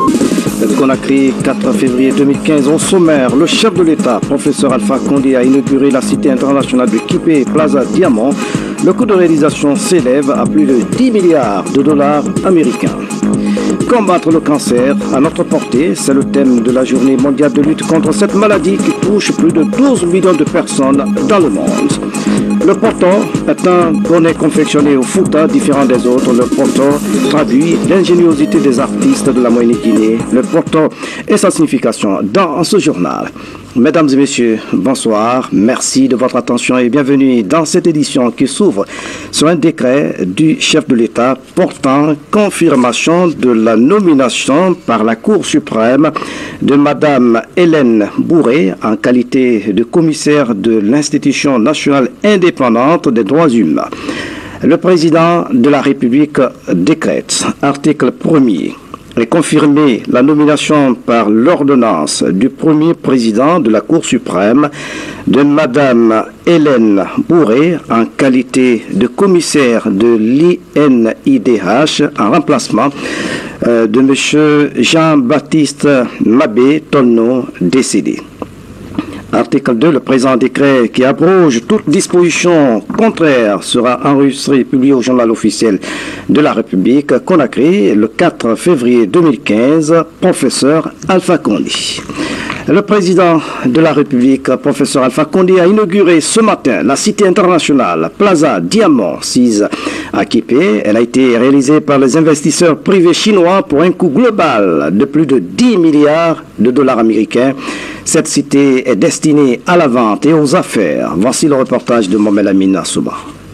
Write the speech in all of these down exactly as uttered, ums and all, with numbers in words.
Conakry, quatre février deux mille quinze, au sommaire, le chef de l'État, professeur Alpha Condé, a inauguré la cité internationale de Kipé Plaza Diamant. Le coût de réalisation s'élève à plus de dix milliards de dollars américains. Combattre le cancer à notre portée, c'est le thème de la journée mondiale de lutte contre cette maladie qui touche plus de douze millions de personnes dans le monde. Le poto est un bonnet confectionné au Fouta, différent des autres. Le poto traduit l'ingéniosité des artistes de la Moyenne-Guinée. Le poto et sa signification dans ce journal. Mesdames et messieurs, bonsoir. Merci de votre attention et bienvenue dans cette édition qui s'ouvre sur un décret du chef de l'État portant confirmation de la nomination par la Cour suprême de Madame Hélène Bourré en qualité de commissaire de l'Institution nationale indépendante des droits humains. Le président de la République décrète, article premier, et confirmer la nomination par l'ordonnance du premier président de la Cour suprême de Madame Hélène Bourré en qualité de commissaire de l'I N I D H en remplacement euh, de Monsieur Jean-Baptiste Mabé Tonno, décédé. Article deux, le présent décret qui abroge toute disposition contraire sera enregistré et publié au journal officiel de la République, Conakry, le quatre février deux mille quinze, professeur Alpha Condé. Le président de la République, professeur Alpha Condé, a inauguré ce matin la cité internationale Plaza Diamant six à Kipé. Elle a été réalisée par les investisseurs privés chinois pour un coût global de plus de dix milliards de dollars américains. Cette cité est destinée à la vente et aux affaires. Voici le reportage de Mohamed Amin Souba.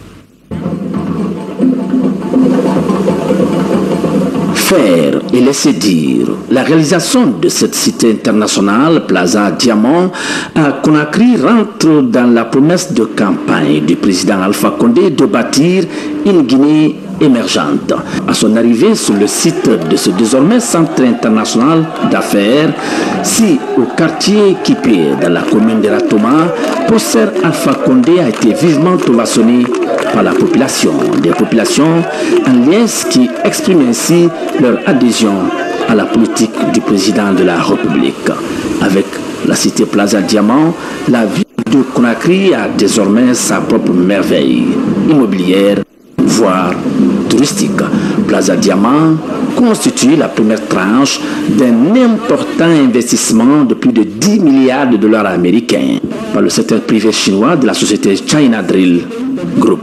Faire et laisser dire. La réalisation de cette cité internationale, Plaza Diamant, à Conakry, rentre dans la promesse de campagne du président Alpha Condé de bâtir une Guinée émergente. À son arrivée sur le site de ce désormais centre international d'affaires, si au quartier Kipé, dans la commune de Ratoma, professeur Alpha Condé a été vivement ovationné par la population. Des populations en liesse qui expriment ainsi leur adhésion à la politique du président de la République. Avec la cité Plaza Diamant, la ville de Conakry a désormais sa propre merveille immobilière, voire touristique. Plaza Diamant constitue la première tranche d'un important investissement de plus de dix milliards de dollars américains par le secteur privé chinois de la société China Drill Group.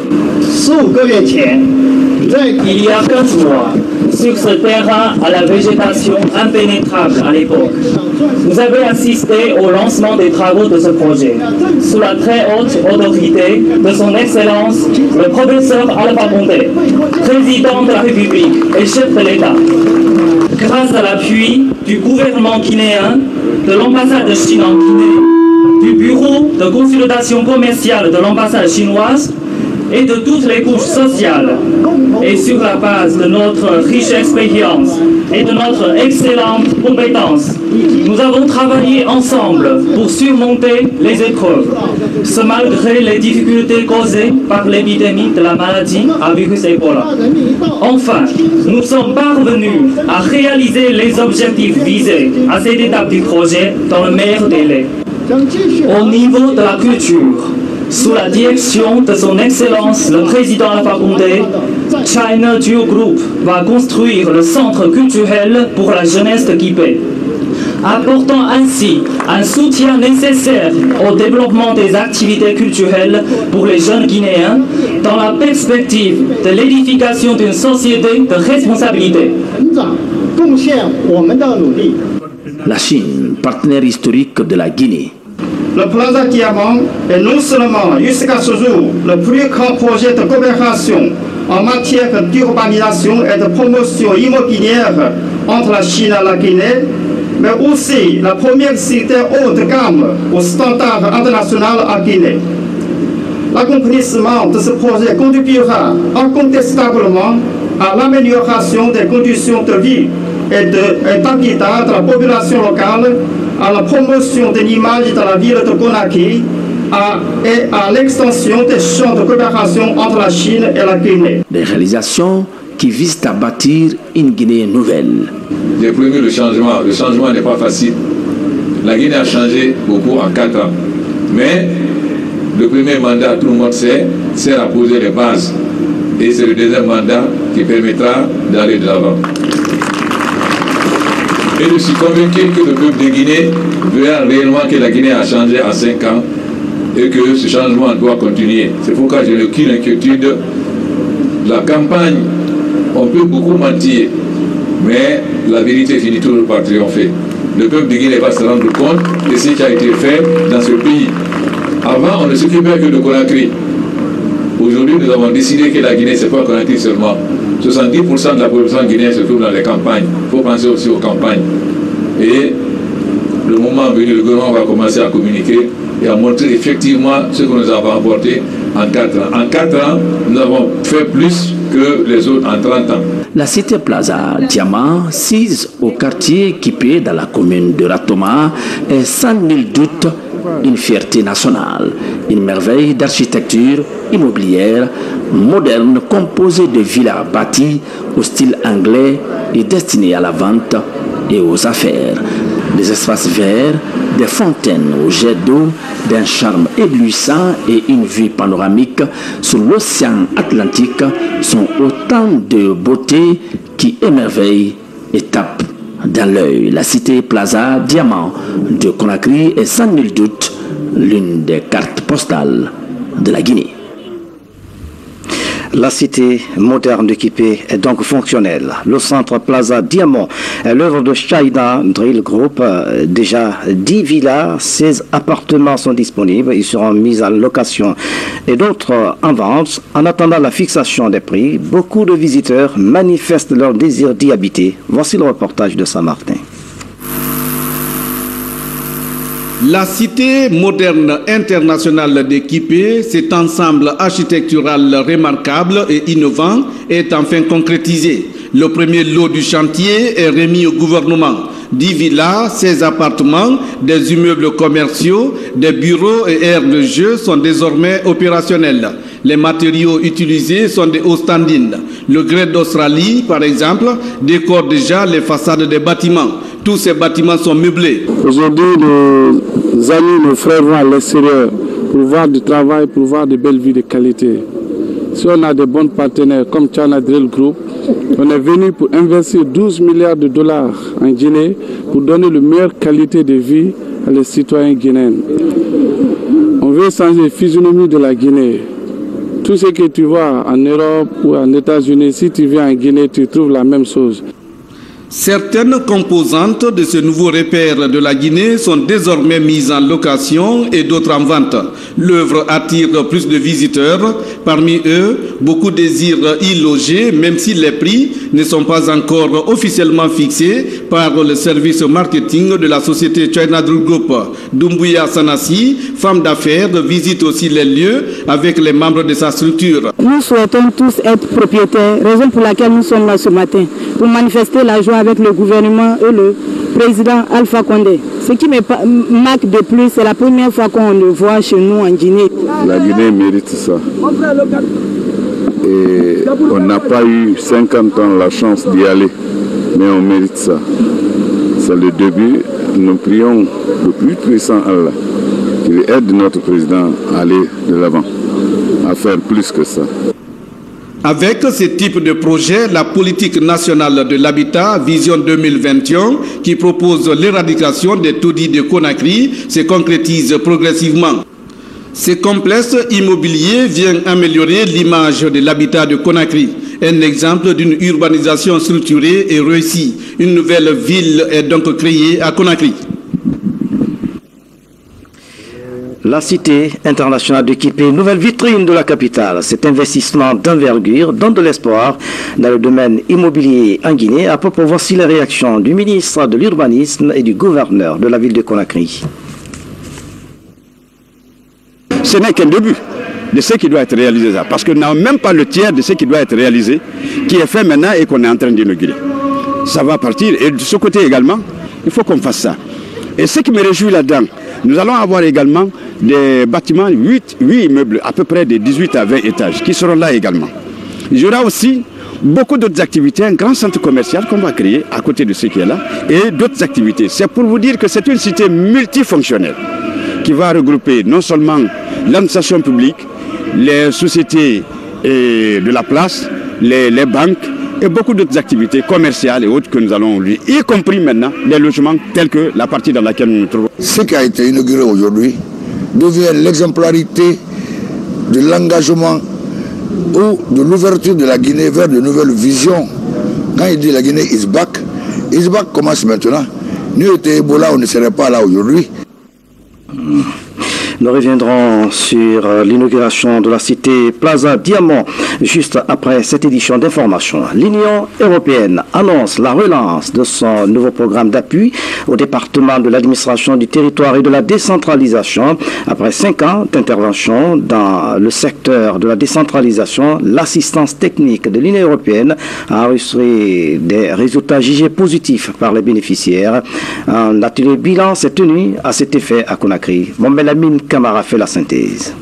Il y a quinze mois, sur ce terrain à la végétation impénétrable à l'époque, vous avez assisté au lancement des travaux de ce projet, sous la très haute autorité de son Excellence, le professeur Alpha Condé, président de la République et chef de l'État. Grâce à l'appui du gouvernement guinéen, de l'ambassade de Chine en Guinée, du bureau de consultation commerciale de l'ambassade chinoise, et de toutes les couches sociales, et sur la base de notre riche expérience et de notre excellente compétence, nous avons travaillé ensemble pour surmonter les épreuves, ce malgré les difficultés causées par l'épidémie de la maladie à virus Ebola. Enfin, nous sommes parvenus à réaliser les objectifs visés à cette étape du projet dans le meilleur délai. Au niveau de la culture, sous la direction de son Excellence le président Alpha Condé, China Drill Group va construire le centre culturel pour la jeunesse de Kipé, apportant ainsi un soutien nécessaire au développement des activités culturelles pour les jeunes Guinéens dans la perspective de l'édification d'une société de responsabilité. La Chine, partenaire historique de la Guinée. Le Plaza Diamant est non seulement jusqu'à ce jour le plus grand projet de coopération en matière d'urbanisation et de promotion immobilière entre la Chine et la Guinée, mais aussi la première cité haut de gamme au standard international à Guinée. L'accomplissement de ce projet contribuera incontestablement à l'amélioration des conditions de vie et d'habitat de la population locale, à la promotion de l'image de la ville de Conakry à, et à l'extension des champs de coopération entre la Chine et la Guinée. Des réalisations qui visent à bâtir une Guinée nouvelle. j'ai promis le changement. Le changement n'est pas facile. La Guinée a changé beaucoup en quatre ans. Mais le premier mandat, tout le monde sait, sert à poser les bases. Et c'est le deuxième mandat qui permettra d'aller de l'avant. Et je suis convaincu que le peuple de Guinée verra réellement que la Guinée a changé en cinq ans et que ce changement doit continuer. C'est pourquoi je n'ai aucune inquiétude. La campagne, on peut beaucoup mentir, mais la vérité finit toujours par triompher. Le peuple de Guinée va se rendre compte de ce qui a été fait dans ce pays. Avant, on ne s'occupait que de Conakry. Aujourd'hui, nous avons décidé que la Guinée, ce n'est pas Conakry seulement. soixante-dix pour cent de la population guinéenne se trouve dans les campagnes. Il faut penser aussi aux campagnes. Et le moment venu, le gouvernement va commencer à communiquer et à montrer effectivement ce que nous avons apporté en quatre ans. En quatre ans, nous avons fait plus que les autres en trente ans. La cité Plaza Diamant, sise au quartier Kipé dans la commune de Ratoma, est sans nul doute une fierté nationale, une merveille d'architecture immobilière moderne composée de villas bâties au style anglais et destinées à la vente et aux affaires. Des espaces verts, des fontaines au jet d'eau, d'un charme éblouissant et une vue panoramique sur l'océan Atlantique sont autant de beautés qui émerveillent et tapent dans l'œil. La cité Plaza Diamant de Conakry est sans nul doute l'une des cartes postales de la Guinée. La cité moderne de Kipé est donc fonctionnelle. Le centre Plaza Diamant est l'œuvre de China Drill Group. Déjà dix villas, seize appartements sont disponibles. Ils seront mis en location et d'autres en vente. En attendant la fixation des prix, beaucoup de visiteurs manifestent leur désir d'y habiter. Voici le reportage de Saint-Martin. La cité moderne internationale de Kipé, cet ensemble architectural remarquable et innovant, est enfin concrétisé. Le premier lot du chantier est remis au gouvernement. dix villas, seize appartements, des immeubles commerciaux, des bureaux et aires de jeu sont désormais opérationnels. Les matériaux utilisés sont des hauts standings. Le grès d'Australie, par exemple, décore déjà les façades des bâtiments. Tous ces bâtiments sont meublés. Aujourd'hui, nos amis, nos frères vont à l'extérieur pour voir du travail, pour voir de belles vies de qualité. Si on a de bons partenaires comme China Drill Group, on est venu pour investir douze milliards de dollars en Guinée pour donner la meilleure qualité de vie à les citoyens guinéens. On veut changer la physionomie de la Guinée. Tout ce que tu vois en Europe ou en États-Unis, si tu viens en Guinée, tu trouves la même chose. Certaines composantes de ce nouveau repère de la Guinée sont désormais mises en location et d'autres en vente. L'œuvre attire plus de visiteurs. Parmi eux, beaucoup désirent y loger, même si les prix ne sont pas encore officiellement fixés par le service marketing de la société China Drill Group. Doumbouya Sanassi, femme d'affaires, visite aussi les lieux avec les membres de sa structure. Nous souhaitons tous être propriétaires, raison pour laquelle nous sommes là ce matin, pour manifester la joie avec le gouvernement et le président Alpha Condé. Ce qui me marque de plus, c'est la première fois qu'on le voit chez nous en Guinée. La Guinée mérite ça. Et on n'a pas eu cinquante ans la chance d'y aller, mais on mérite ça. C'est le début. Nous prions le plus puissant Allah qu'il aide notre président à aller de l'avant, à faire plus que ça. Avec ce type de projet, la politique nationale de l'habitat Vision deux mille vingt et un, qui propose l'éradication des taudis de Conakry, se concrétise progressivement. Ce complexe immobilier vient améliorer l'image de l'habitat de Conakry. Un exemple d'une urbanisation structurée et réussie. Une nouvelle ville est donc créée à Conakry. La cité internationale de Kipé, nouvelle vitrine de la capitale. Cet investissement d'envergure donne de l'espoir dans le domaine immobilier en Guinée. À propos, voici les réactions du ministre de l'Urbanisme et du gouverneur de la ville de Conakry. Ce n'est qu'un début de ce qui doit être réalisé, ça, parce qu'on n'a même pas le tiers de ce qui doit être réalisé, qui est fait maintenant et qu'on est en train d'inaugurer. Ça va partir, et de ce côté également, il faut qu'on fasse ça. Et ce qui me réjouit là-dedans, nous allons avoir également des bâtiments, huit immeubles, à peu près de dix-huit à vingt étages, qui seront là également. Il y aura aussi beaucoup d'autres activités, un grand centre commercial qu'on va créer à côté de ce qui est là, et d'autres activités. C'est pour vous dire que c'est une cité multifonctionnelle qui va regrouper non seulement l'administration publique, les sociétés et de la place, les, les banques et beaucoup d'autres activités commerciales et autres que nous allons ouvrir, y compris maintenant les logements tels que la partie dans laquelle nous nous trouvons. Ce qui a été inauguré aujourd'hui devient l'exemplarité de l'engagement ou de l'ouverture de la Guinée vers de nouvelles visions. Quand il dit la Guinée is back, is back commence maintenant. Nous étions Ebola, on ne serait pas là aujourd'hui. Nous reviendrons sur l'inauguration de la cité Plaza Diamant juste après cette édition d'information. L'Union européenne annonce la relance de son nouveau programme d'appui au département de l'administration du territoire et de la décentralisation. Après cinq ans d'intervention dans le secteur de la décentralisation, l'assistance technique de l'Union européenne a enregistré des résultats jugés positifs par les bénéficiaires. Un atelier bilan s'est tenu à cet effet à Conakry. Mohamed Camara fait la synthèse.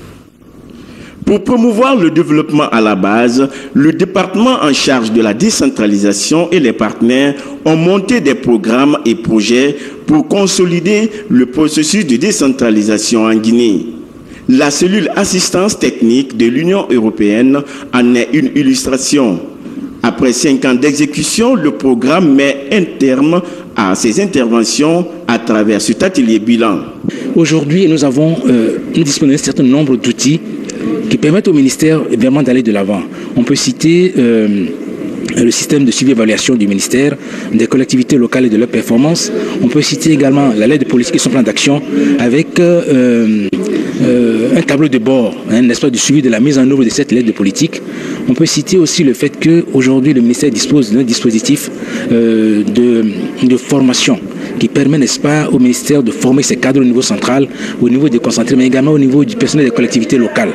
Pour promouvoir le développement à la base, le département en charge de la décentralisation et les partenaires ont monté des programmes et projets pour consolider le processus de décentralisation en Guinée. La cellule assistance technique de l'Union européenne en est une illustration. Après cinq ans d'exécution, le programme met un terme à ses interventions à travers cet atelier bilan. Aujourd'hui, nous avons, euh, nous disposons d'un certain nombre d'outils qui permettent au ministère vraiment d'aller de l'avant. On peut citer euh, le système de suivi et évaluation du ministère, des collectivités locales et de leurs performances. On peut citer également la lettre de politique et son plan d'action avec euh, euh, un tableau de bord, hein, n'est-ce pas, du suivi de la mise en œuvre de cette lettre de politique. On peut citer aussi le fait qu'aujourd'hui le ministère dispose d'un dispositif euh, de, de formation qui permet, n'est-ce pas, au ministère de former ses cadres au niveau central, au niveau déconcentré, mais également au niveau du personnel des collectivités locales.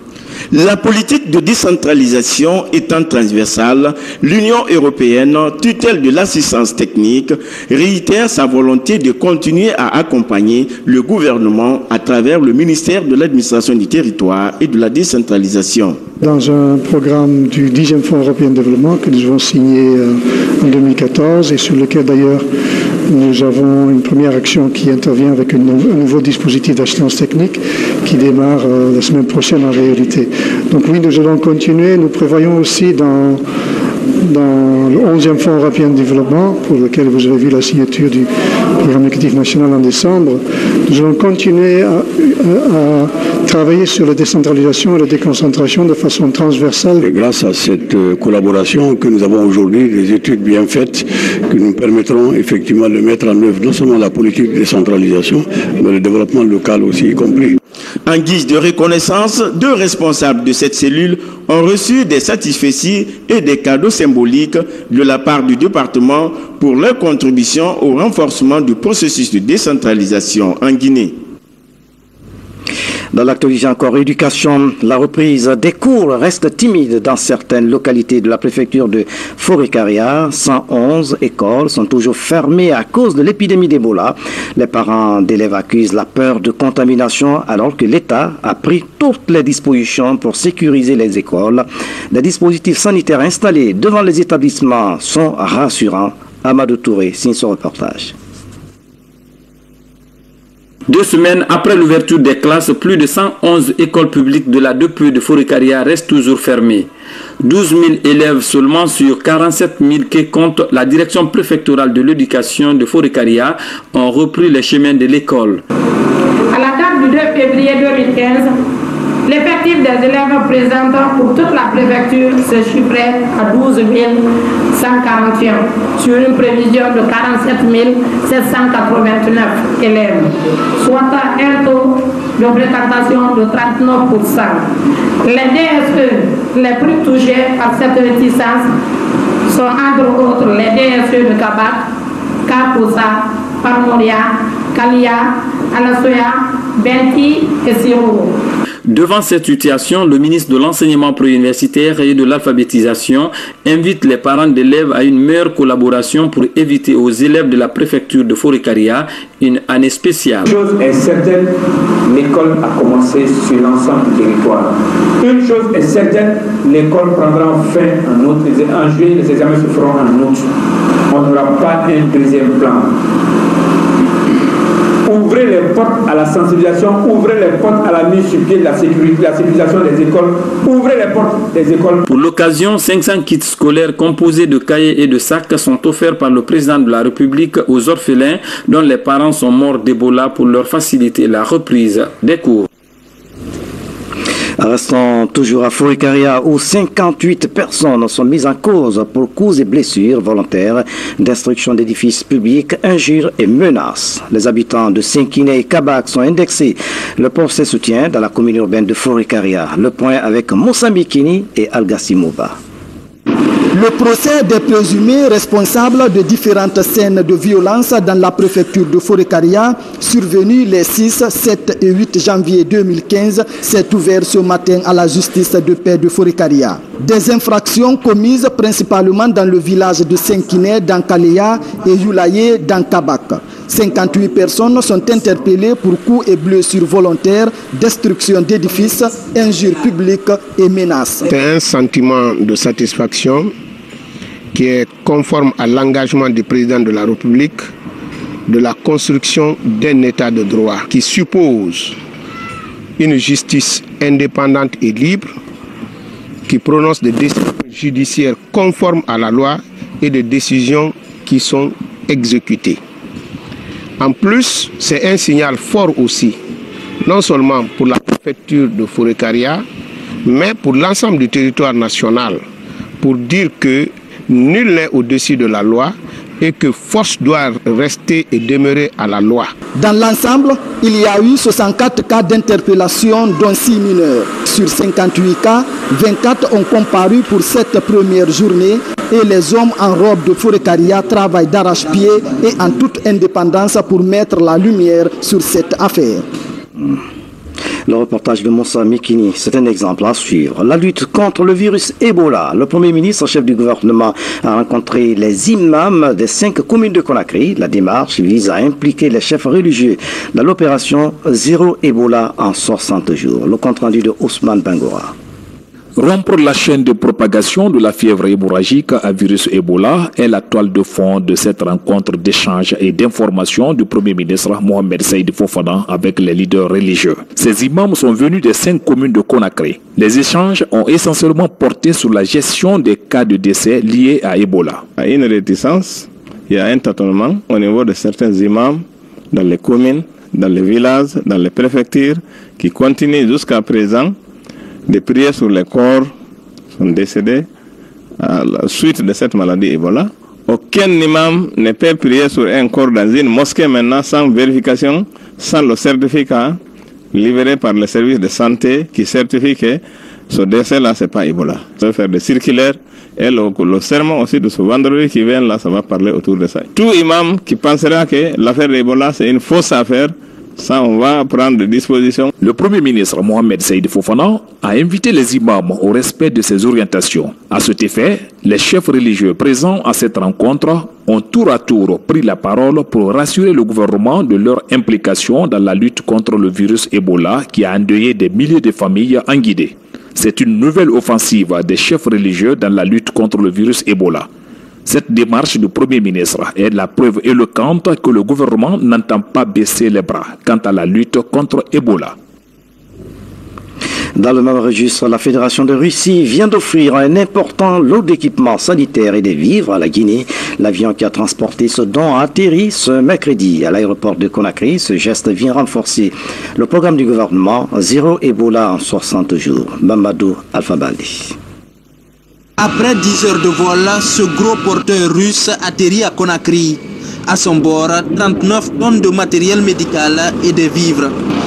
La politique de décentralisation étant transversale, l'Union européenne, tutelle de l'assistance technique, réitère sa volonté de continuer à accompagner le gouvernement à travers le ministère de l'administration du territoire et de la décentralisation. Dans un programme du dixième Fonds européen de développement que nous avons signé en deux mille quatorze et sur lequel d'ailleurs nous avons une première action qui intervient avec un nouveau dispositif d'assistance technique qui démarre la semaine prochaine en réalité. Donc oui, nous allons continuer. Nous prévoyons aussi dans, dans le onzième Fonds européen de développement, pour lequel vous avez vu la signature du programme éducatif national en décembre, nous allons continuer à, à, à travailler sur la décentralisation et la déconcentration de façon transversale. Et grâce à cette collaboration que nous avons aujourd'hui, des études bien faites, que nous permettront effectivement de mettre en œuvre non seulement la politique de décentralisation, mais le développement local aussi y compris. En guise de reconnaissance, deux responsables de cette cellule ont reçu des satisfecits et des cadeaux symboliques de la part du département pour leur contribution au renforcement du processus de décentralisation en Guinée. Dans l'actualité encore, éducation, la reprise des cours reste timide dans certaines localités de la préfecture de Forêt-Carrière. cent onze écoles sont toujours fermées à cause de l'épidémie d'Ebola. Les parents d'élèves accusent la peur de contamination alors que l'État a pris toutes les dispositions pour sécuriser les écoles. Des dispositifs sanitaires installés devant les établissements sont rassurants. Amadou Touré signe ce reportage. Deux semaines après l'ouverture des classes, plus de cent onze écoles publiques de la D P E de Forêt-Carrière restent toujours fermées. douze mille élèves seulement sur quarante-sept mille que compte la direction préfectorale de l'éducation de Forêt-Carrière ont repris les chemins de l'école. À la date du deux février deux mille quinze, l'effectif des élèves présents pour toute la préfecture se chiffrait à douze mille cent quarante et un sur une prévision de quarante-sept mille sept cent quatre-vingt-neuf élèves, soit un taux de fréquentation de trente-neuf pour cent. Les D S E les plus touchés par cette réticence sont entre autres les D S E de Kabak, Kapoussa, Parmoria, Kalia, Alasoya, Benti et Siro. Devant cette situation, le ministre de l'Enseignement préuniversitaire et de l'Alphabétisation invite les parents d'élèves à une meilleure collaboration pour éviter aux élèves de la préfecture de Forêt-Caria une année spéciale. Une chose est certaine, l'école a commencé sur l'ensemble du territoire. Une chose est certaine, l'école prendra fin en août. En juillet, les examens se feront en août. On n'aura pas un deuxième plan. Ouvrez les portes à la sensibilisation, ouvrez les portes à la mise sur pied de la sécurité, la sécurisation des écoles, ouvrez les portes des écoles. Pour l'occasion, cinq cents kits scolaires composés de cahiers et de sacs sont offerts par le président de la République aux orphelins dont les parents sont morts d'Ebola pour leur faciliter la reprise des cours. Restons toujours à Forêt-Caria où cinquante-huit personnes sont mises en cause pour coups et blessures volontaires, destruction d'édifices publics, injures et menaces. Les habitants de Saint-Kiné et Kabak sont indexés. Le procès soutient dans la commune urbaine de Forêt-Caria. Le point avec Moussa Mikini et Algassimova. Le procès des présumés responsables de différentes scènes de violence dans la préfecture de Forêt-Caria, survenus les six, sept et huit janvier deux mille quinze, s'est ouvert ce matin à la justice de paix de Forêt-Caria. Des infractions commises principalement dans le village de Saint-Kiné, dans Kaléa et Youlaye, dans Kabak. cinquante-huit personnes sont interpellées pour coups et blessures volontaires, destruction d'édifices, injures publiques et menaces. C'est un sentiment de satisfaction qui est conforme à l'engagement du président de la République de la construction d'un état de droit qui suppose une justice indépendante et libre qui prononce des décisions judiciaires conformes à la loi et des décisions qui sont exécutées. En plus, c'est un signal fort aussi, non seulement pour la préfecture de Forêt-Caria, mais pour l'ensemble du territoire national, pour dire que nul n'est au-dessus de la loi et que force doit rester et demeurer à la loi. Dans l'ensemble, il y a eu soixante-quatre cas d'interpellation, dont six mineurs. Sur cinquante-huit cas, vingt-quatre ont comparu pour cette première journée et les hommes en robe de Forêt-Caria travaillent d'arrache-pied et en toute indépendance pour mettre la lumière sur cette affaire. Le reportage de Moussa Mikini, c'est un exemple à suivre. La lutte contre le virus Ebola. Le Premier ministre, chef du gouvernement, a rencontré les imams des cinq communes de Conakry. La démarche vise à impliquer les chefs religieux dans l'opération Zéro Ebola en soixante jours. Le compte rendu de Ousmane Bangora. Rompre la chaîne de propagation de la fièvre hémorragique à virus Ebola est la toile de fond de cette rencontre d'échange et d'information du Premier ministre Mohamed Saïd Fofana avec les leaders religieux. Ces imams sont venus des cinq communes de Conakry. Les échanges ont essentiellement porté sur la gestion des cas de décès liés à Ebola. Il y a une réticence, il y a un tâtonnement au niveau de certains imams dans les communes, dans les villages, dans les préfectures qui continuent jusqu'à présent de prier sur les corps sont décédés à la suite de cette maladie Ebola. Aucun imam ne peut prier sur un corps dans une mosquée maintenant sans vérification, sans le certificat livré par le service de santé qui certifie que ce décès-là, ce n'est pas Ebola. Ça va faire des circulaires et le, le sermon aussi de ce vendredi qui vient là, ça va parler autour de ça. Tout imam qui pensera que l'affaire d'Ebola, c'est une fausse affaire, ça, on va prendre des dispositions. Le Premier ministre Mohamed Saïd Fofana a invité les imams au respect de ses orientations. À cet effet, les chefs religieux présents à cette rencontre ont tour à tour pris la parole pour rassurer le gouvernement de leur implication dans la lutte contre le virus Ebola qui a endeuillé des milliers de familles en Guinée. C'est une nouvelle offensive des chefs religieux dans la lutte contre le virus Ebola. Cette démarche du Premier ministre est la preuve éloquente que le gouvernement n'entend pas baisser les bras quant à la lutte contre Ebola. Dans le même registre, la Fédération de Russie vient d'offrir un important lot d'équipements sanitaires et de vivres à la Guinée. L'avion qui a transporté ce don a atterri ce mercredi à l'aéroport de Conakry. Ce geste vient renforcer le programme du gouvernement Zéro Ebola en soixante jours. Mamadou Alphabaldi. Après dix heures de vol, ce gros porteur russe atterrit à Conakry. À son bord, trente-neuf tonnes de matériel médical et de vivres.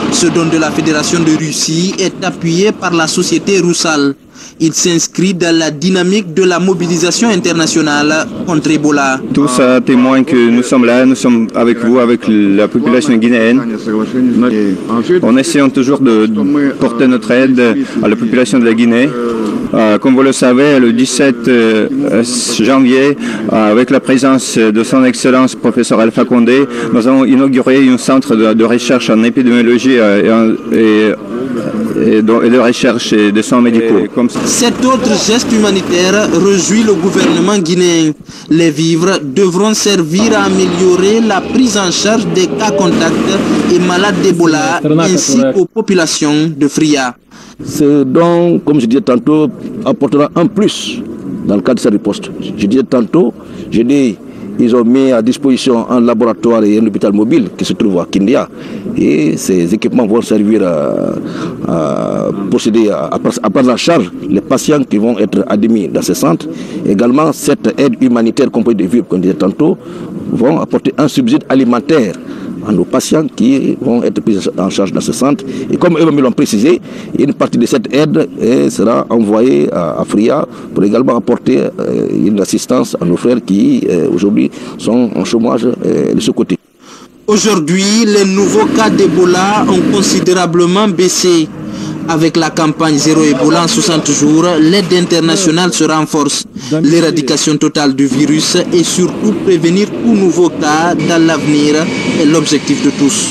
Ce don de la Fédération de Russie est appuyé par la société Roussal. Il s'inscrit dans la dynamique de la mobilisation internationale contre Ebola. Tout ça témoigne que nous sommes là, nous sommes avec vous, avec la population guinéenne. On essaie toujours de porter notre aide à la population de la Guinée. Euh, comme vous le savez, le dix-sept janvier, euh, avec la présence de son Excellence professeur Alpha Condé, nous avons inauguré un centre de, de recherche en épidémiologie euh, et, en, et, et, de, et de recherche et de soins médicaux. Et comme ça. Cet autre geste humanitaire réjouit le gouvernement guinéen. Les vivres devront servir à améliorer la prise en charge des cas contacts et malades d'Ebola ainsi qu'aux populations de Fria. Ce don, comme je disais tantôt, apportera un plus dans le cadre de cette riposte. Je disais tantôt, je dis, ils ont mis à disposition un laboratoire et un hôpital mobile qui se trouve à Kindia. Et ces équipements vont servir à, à procéder à, à prendre en charge les patients qui vont être admis dans ces centres. Également, cette aide humanitaire, comme de vivre, comme je disais tantôt, vont apporter un subside alimentaire à nos patients qui vont être pris en charge dans ce centre. Et comme eux-mêmes l'ont précisé, une partie de cette aide eh, sera envoyée à, à Fria pour également apporter eh, une assistance à nos frères qui eh, aujourd'hui sont en chômage eh, de ce côté. Aujourd'hui, les nouveaux cas d'Ebola ont considérablement baissé. Avec la campagne Zéro Ebola en soixante jours, l'aide internationale se renforce. L'éradication totale du virus et surtout prévenir tout nouveau cas dans l'avenir est l'objectif de tous.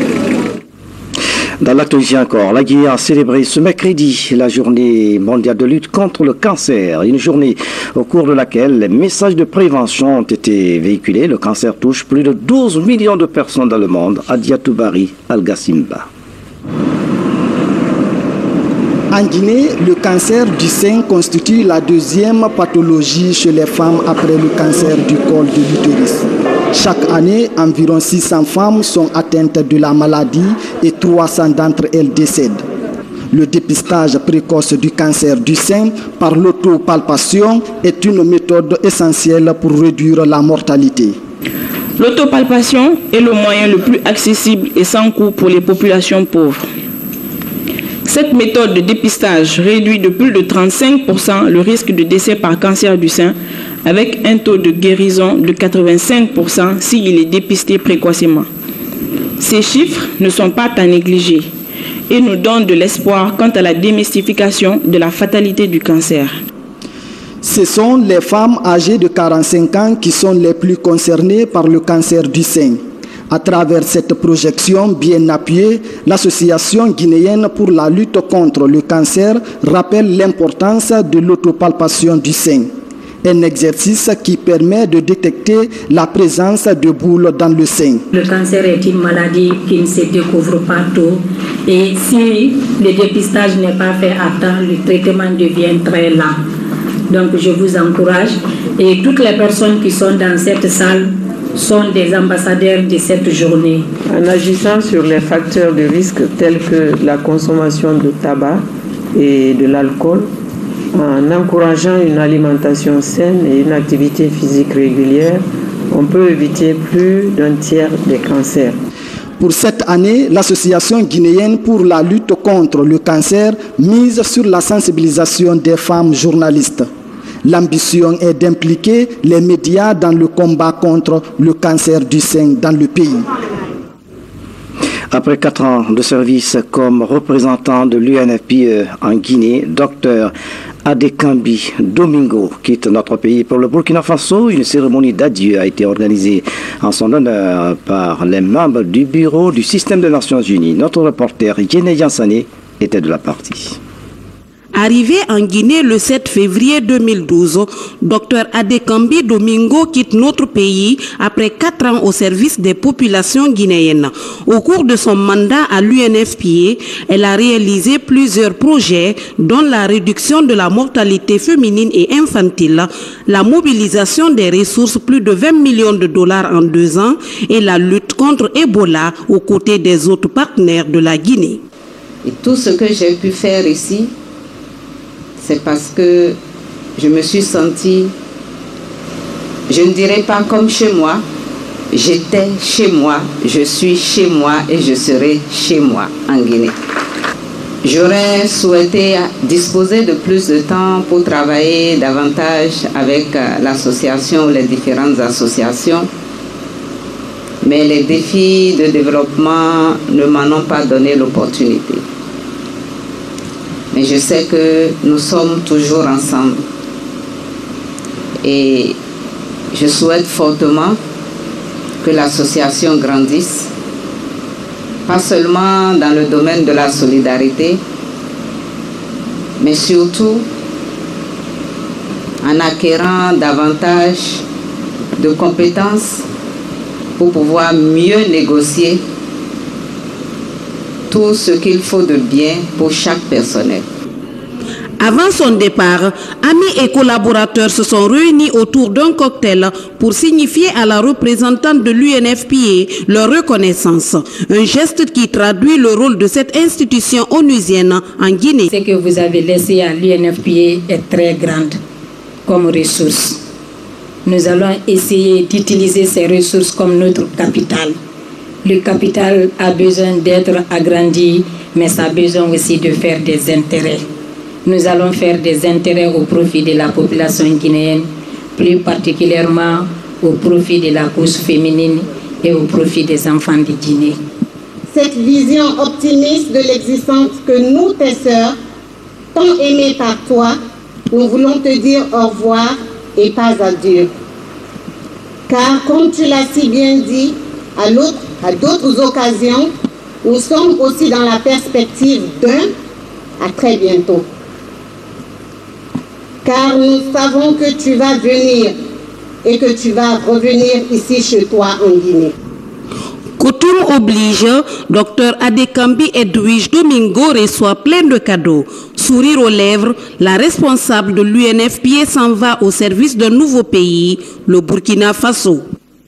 Dans l'actualité encore, la Guinée a célébré ce mercredi la journée mondiale de lutte contre le cancer. Une journée au cours de laquelle les messages de prévention ont été véhiculés. Le cancer touche plus de douze millions de personnes dans le monde. Adiatoubari Al-Gassimba. En Guinée, le cancer du sein constitue la deuxième pathologie chez les femmes après le cancer du col de l'utérus. Chaque année, environ six cents femmes sont atteintes de la maladie et trois cents d'entre elles décèdent. Le dépistage précoce du cancer du sein par l'autopalpation est une méthode essentielle pour réduire la mortalité. L'autopalpation est le moyen le plus accessible et sans coût pour les populations pauvres. Cette méthode de dépistage réduit de plus de trente-cinq pour cent le risque de décès par cancer du sein avec un taux de guérison de quatre-vingt-cinq pour cent s'il est dépisté précocement. Ces chiffres ne sont pas à négliger et nous donnent de l'espoir quant à la démystification de la fatalité du cancer. Ce sont les femmes âgées de quarante-cinq ans qui sont les plus concernées par le cancer du sein. À travers cette projection bien appuyée, l'Association guinéenne pour la lutte contre le cancer rappelle l'importance de l'autopalpation du sein. Un exercice qui permet de détecter la présence de boules dans le sein. Le cancer est une maladie qui ne se découvre pas tôt et si le dépistage n'est pas fait à temps, le traitement devient très lent. Donc je vous encourage et toutes les personnes qui sont dans cette salle sont des ambassadeurs de cette journée. En agissant sur les facteurs de risque tels que la consommation de tabac et de l'alcool, en encourageant une alimentation saine et une activité physique régulière, on peut éviter plus d'un tiers des cancers. Pour cette année, l'Association guinéenne pour la lutte contre le cancer mise sur la sensibilisation des femmes journalistes. L'ambition est d'impliquer les médias dans le combat contre le cancer du sein dans le pays. Après quatre ans de service comme représentant de l'U N F P A en Guinée, Docteur Adekambi Domingo quitte notre pays pour le Burkina Faso. Une cérémonie d'adieu a été organisée en son honneur par les membres du bureau du système des Nations Unies. Notre reporter Yéné Yansane était de la partie. Arrivé en Guinée le sept février deux mille douze, Docteur Adekambi Domingo quitte notre pays après quatre ans au service des populations guinéennes. Au cours de son mandat à l'U N F P A, elle a réalisé plusieurs projets dont la réduction de la mortalité féminine et infantile, la mobilisation des ressources plus de vingt millions de dollars en deux ans et la lutte contre Ebola aux côtés des autres partenaires de la Guinée. Et tout ce que j'ai pu faire ici, c'est parce que je me suis sentie, je ne dirais pas comme chez moi, j'étais chez moi, je suis chez moi et je serai chez moi en Guinée. J'aurais souhaité disposer de plus de temps pour travailler davantage avec l'association ou les différentes associations, mais les défis de développement ne m'en ont pas donné l'opportunité. Mais je sais que nous sommes toujours ensemble et je souhaite fortement que l'association grandisse, pas seulement dans le domaine de la solidarité, mais surtout en acquérant davantage de compétences pour pouvoir mieux négocier tout ce qu'il faut de bien pour chaque personnel. Avant son départ, amis et collaborateurs se sont réunis autour d'un cocktail pour signifier à la représentante de l'U N F P A leur reconnaissance. Un geste qui traduit le rôle de cette institution onusienne en Guinée. Ce que vous avez laissé à l'U N F P A est très grande comme ressource. Nous allons essayer d'utiliser ces ressources comme notre capital. Le capital a besoin d'être agrandi, mais ça a besoin aussi de faire des intérêts. Nous allons faire des intérêts au profit de la population guinéenne, plus particulièrement au profit de la cause féminine et au profit des enfants de Guinée. Cette vision optimiste de l'existence que nous, tes sœurs, tant aimées par toi, nous voulons te dire au revoir et pas adieu. Car comme tu l'as si bien dit, à l'autre, à d'autres occasions, nous sommes aussi dans la perspective d'un à très bientôt. Car nous savons que tu vas venir et que tu vas revenir ici chez toi en Guinée. Coutume oblige, docteur Adekambi Edwige Domingo reçoit plein de cadeaux. Sourire aux lèvres, la responsable de l'U N F P A s'en va au service d'un nouveau pays, le Burkina Faso.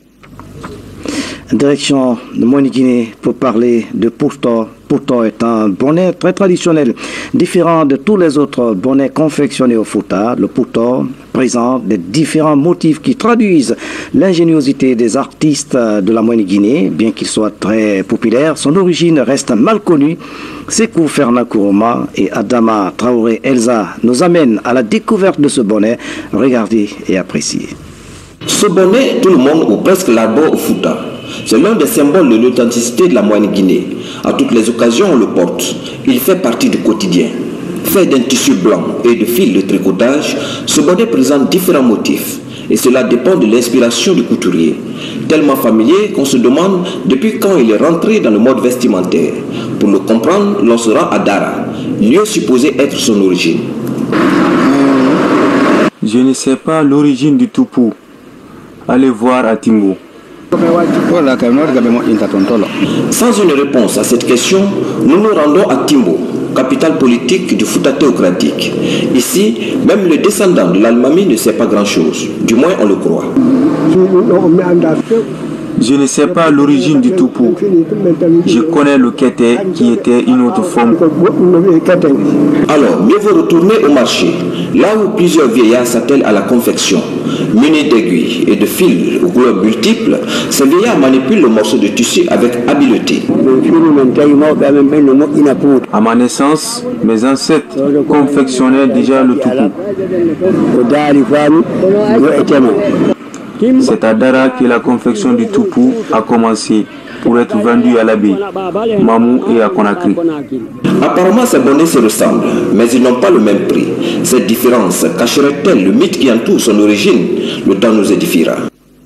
Direction de Moine-Guinée pour parler de Pourto. Pourto est un bonnet très traditionnel, différent de tous les autres bonnets confectionnés au Fouta. Le Pourto présente des différents motifs qui traduisent l'ingéniosité des artistes de la Moine-Guinée. Bien qu'il soit très populaire, son origine reste mal connue. Sekou Fernand Kourouma et Adama Traoré Elsa nous amènent à la découverte de ce bonnet. Regardez et appréciez. Ce bonnet, tout le monde ou presque l'arbore au Fouta. C'est l'un des symboles de l'authenticité de la Moine-Guinée. À toutes les occasions, on le porte. Il fait partie du quotidien. Fait d'un tissu blanc et de fils de tricotage, ce bonnet présente différents motifs. Et cela dépend de l'inspiration du couturier. Tellement familier qu'on se demande depuis quand il est rentré dans le mode vestimentaire. Pour le comprendre, l'on se rend à Dara, lieu supposé être son origine. Je ne sais pas l'origine du toupou. Allez voir à Timbo. Sans une réponse à cette question, nous nous rendons à Timbo, capitale politique du Fouta théocratique. Ici, même le descendant de l'Almami ne sait pas grand-chose. Du moins, on le croit. Je ne sais pas l'origine du toupou. Je connais le kété qui était une autre forme. Alors, mieux vaut retourner au marché, là où plusieurs vieillards s'attellent à la confection. Munis d'aiguilles et de fils aux couleurs multiples, ces vieillards manipulent le morceau de tissu avec habileté. À ma naissance, mes ancêtres confectionnaient déjà le toupou. C'est à Dara que la confection du toupou a commencé pour être vendu à l'abbaye, Mamou et à Conakry. Apparemment, ces bonnets se ressemblent, mais ils n'ont pas le même prix. Cette différence cacherait-elle le mythe qui entoure son origine? Le temps nous édifiera.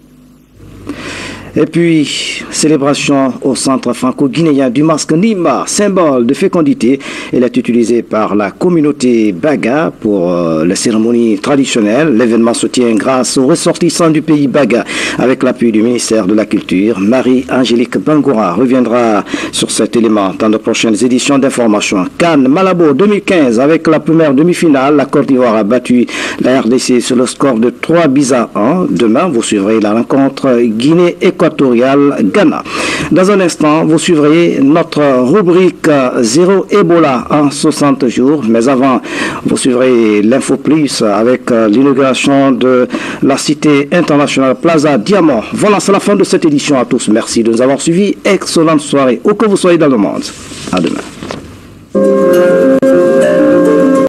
Et puis, célébration au centre franco-guinéen du masque Nima, symbole de fécondité. Elle est utilisée par la communauté Baga pour euh, les cérémonies traditionnelles. L'événement se tient grâce aux ressortissants du pays Baga avec l'appui du ministère de la Culture. Marie-Angélique Bangoura reviendra sur cet élément dans de prochaines éditions d'information. Cannes Malabo deux mille quinze avec la première demi-finale. La Côte d'Ivoire a battu la R D C sur le score de trois buts à un. Demain, vous suivrez la rencontre Guinée-Équatoriale Ghana. prochaine. Dans un instant, vous suivrez notre rubrique Zéro Ebola en soixante jours. Mais avant, vous suivrez l'Info Plus avec l'inauguration de la Cité internationale Plaza Diamant. Voilà, c'est la fin de cette édition à tous. Merci de nous avoir suivis. Excellente soirée, où que vous soyez dans le monde. À demain.